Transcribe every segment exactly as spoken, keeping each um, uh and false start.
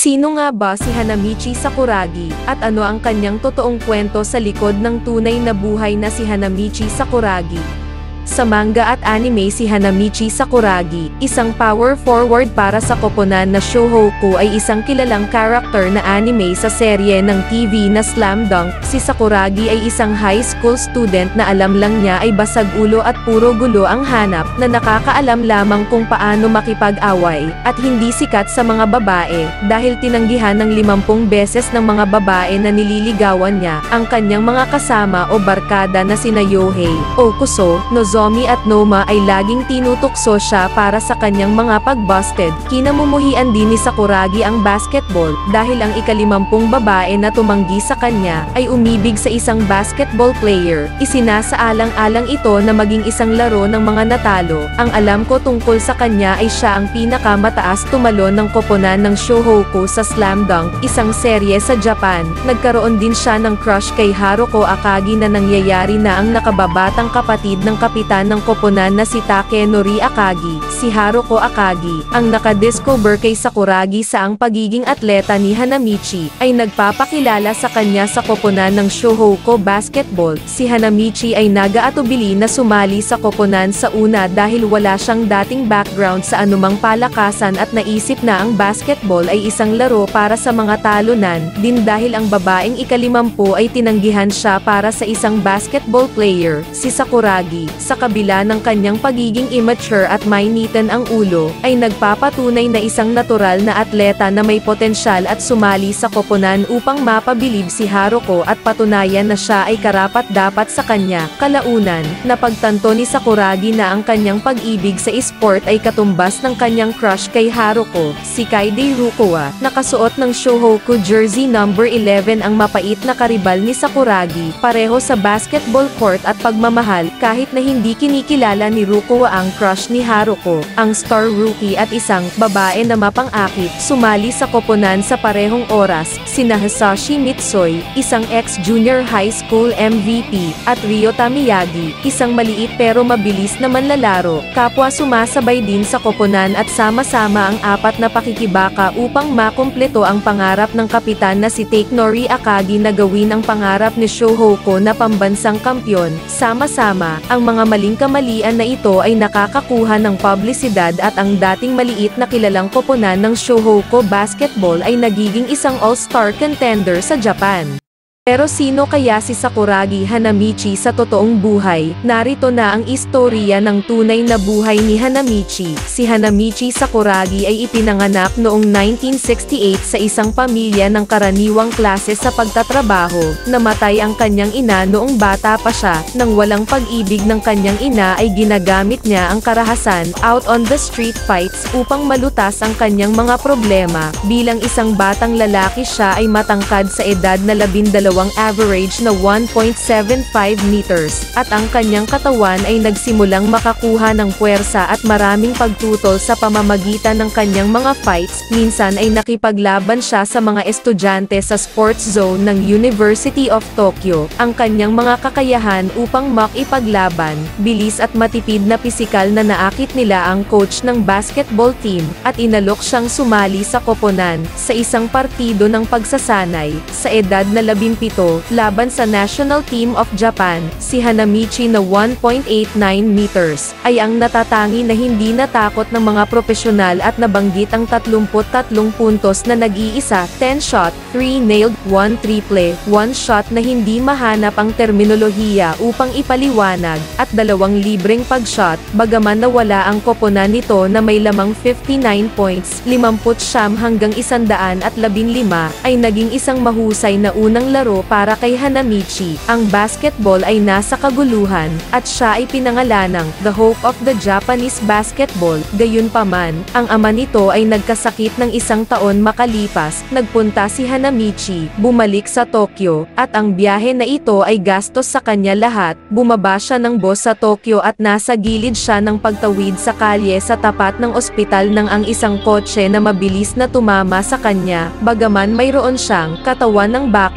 Sino nga ba si Hanamichi Sakuragi, at ano ang kanyang totoong kwento sa likod ng tunay na buhay na si Hanamichi Sakuragi? Sa manga at anime, si Hanamichi Sakuragi, isang power forward para sa koponan na Shouhoku, ay isang kilalang karakter na anime sa serye ng T V na Slam Dunk. Si Sakuragi ay isang high school student na alam lang niya ay basag ulo at puro gulo ang hanap, na nakakaalam lamang kung paano makipag-away, at hindi sikat sa mga babae, dahil tinanggihan ng limampung beses ng mga babae na nililigawan niya ang kanyang mga kasama o barkada na sina Yohei, Okuso, Nozomi at Noma ay laging tinutokso siya para sa kanyang mga pag-busted. Kinamumuhian din ni Sakuragi ang basketball, dahil ang ikalimampung babae na tumanggi sa kanya ay umibig sa isang basketball player. Isinasaalang-alang ito na maging isang laro ng mga natalo. Ang alam ko tungkol sa kanya ay siya ang pinakamataas tumalon ng koponan ng Shouhoku sa Slam Dunk, isang serye sa Japan. Nagkaroon din siya ng crush kay Haruko Akagi na nangyayari na ang nakababatang kapatid ng kapitan ng koponan na si Takenori Akagi. Si Haruko Akagi, ang nakadiscover kay Sakuragi sa ang pagiging atleta ni Hanamichi, ay nagpapakilala sa kanya sa koponan ng Shouhoku Basketball. Si Hanamichi ay nag-aatubili na sumali sa koponan sa una dahil wala siyang dating background sa anumang palakasan at naisip na ang basketball ay isang laro para sa mga talunan, din dahil ang babaeng ikalimampu ay tinanggihan siya para sa isang basketball player, si Sakuragi. Sa kabila ng kanyang pagiging immature at mainitan ang ulo, ay nagpapatunay na isang natural na atleta na may potensyal at sumali sa koponan upang mapabilib si Haruko at patunayan na siya ay karapat-dapat sa kanya. Kalaunan, napagtanto ni Sakuragi na ang kanyang pag-ibig sa esport ay katumbas ng kanyang crush kay Haruko, si Kaide Rukoa. Nakasuot ng Shouhoku jersey number eleven ang mapait na karibal ni Sakuragi, pareho sa basketball court at pagmamahal, kahit na hindi kinikilala ni Rukoa ang crush ni Haruko, ang star rookie at isang babae na mapang-akit. Sumali sa koponan sa parehong oras sina Hisashi Mitsui, isang ex-junior high school M V P, at Ryota Miyagi, isang maliit pero mabilis na manlalaro. Kapwa sumasabay din sa koponan at sama-sama ang apat na pakikibaka upang makumpleto ang pangarap ng kapitan na si Takenori Akagi na gawin ang pangarap ni Shouhoku na pambansang kampyon. Sama-sama, ang mga maling kamalian na ito ay nakakakuha ng publisidad at ang dating maliit na kilalang koponan ng Shouhoku Basketball ay nagiging isang all-star contender sa Japan. Pero sino kaya si Sakuragi Hanamichi sa totoong buhay? Narito na ang istorya ng tunay na buhay ni Hanamichi. Si Hanamichi Sakuragi ay ipinanganak noong nineteen sixty-eight sa isang pamilya ng karaniwang klase sa pagtatrabaho. Namatay ang kanyang ina noong bata pa siya. Nang walang pag-ibig ng kanyang ina ay ginagamit niya ang karahasan, out on the street fights, upang malutas ang kanyang mga problema. Bilang isang batang lalaki, siya ay matangkad sa edad na labindalawa ang average na one point seven five meters, at ang kanyang katawan ay nagsimulang makakuha ng puwersa at maraming pagtutol sa pamamagitan ng kanyang mga fights. Minsan ay nakipaglaban siya sa mga estudyante sa sports zone ng University of Tokyo. Ang kanyang mga kakayahan upang makipaglaban, bilis at matipid na pisikal na naakit nila ang coach ng basketball team, at inalok siyang sumali sa koponan sa isang partido ng pagsasanay. Sa edad na labing pito, laban sa national team of Japan, si Hanamichi na one point eight nine meters, ay ang natatangi na hindi natakot ng mga profesional at nabanggit ang tatlumput tatlong puntos na nag-iisa, ten shot, three nailed, one triple, one shot na hindi mahanap ang terminolohiya upang ipaliwanag, at dalawang libreng pag-shot. Bagaman nawala ang koponan nito na may lamang fifty-nine points, limampu't siyam hanggang isandaan at labing lima, ay naging isang mahusay na unang laro para kay Hanamichi. Ang basketball ay nasa kaguluhan, at siya ay pinangalanang The Hope of the Japanese Basketball. Gayunpaman, ang ama nito ay nagkasakit ng isang taon makalipas. Nagpunta si Hanamichi, bumalik sa Tokyo, at ang biyahe na ito ay gastos sa kanya lahat. Bumaba siya ng bus sa Tokyo at nasa gilid siya ng pagtawid sa kalye sa tapat ng ospital nang ang isang kotse na mabilis na tumama sa kanya. Bagaman mayroon siyang katawan ng bakal, ang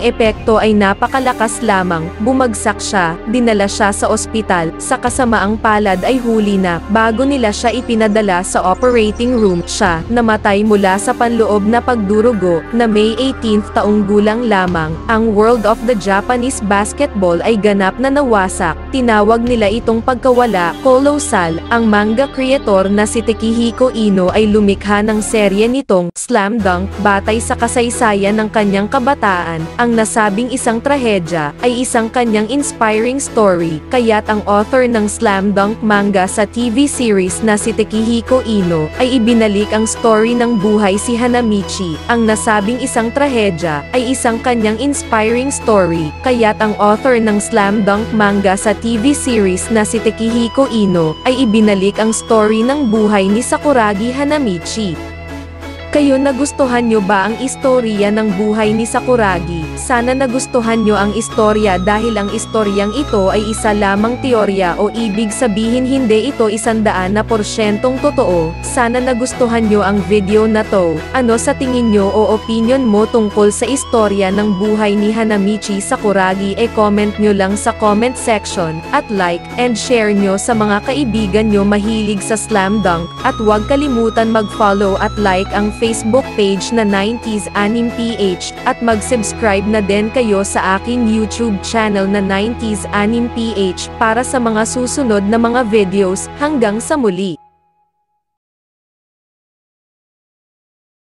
ang epekto ay napakalakas lamang, bumagsak siya, dinala siya sa ospital, sa kasamaang palad ay huli na, bago nila siya ipinadala sa operating room, siya, namatay mula sa panloob na pagdurugo, na May eighteenth taong gulang lamang. Ang world of the Japanese basketball ay ganap na nawasak, tinawag nila itong pagkawala, kolosal. Ang manga creator na si Takehiko Ino ay lumikha ng serye nitong Slam Dunk, batay sa kasaysayan ng kanyang kabataan. Ang nasabing isang trahedya ay isang kanyang inspiring story, kaya't ang author ng Slam Dunk manga sa T V series na si Takehiko Ino ay ibinalik ang story ng buhay si Hanamichi. Ang nasabing isang trahedya ay isang kanyang inspiring story, kaya't ang author ng Slam Dunk manga sa T V series na si Takehiko Ino ay ibinalik ang story ng buhay ni Sakuragi Hanamichi. Kayo, nagustuhan nyo ba ang istorya ng buhay ni Sakuragi? Sana nagustuhan nyo ang istorya dahil ang istoryang ito ay isa lamang teorya o ibig sabihin hindi ito isandaan na porsyentong totoo. Sana nagustuhan nyo ang video na to. Ano sa tingin nyo o opinion mo tungkol sa istorya ng buhay ni Hanamichi Sakuragi? E-comment nyo lang sa comment section, at like and share nyo sa mga kaibigan nyo mahilig sa Slam Dunk, at huwag kalimutan mag-follow at like ang Facebook page na nineties Anime P H, at mag-subscribe na din kayo sa aking YouTube channel na nineties Anime P H para sa mga susunod na mga videos. Hanggang sa muli!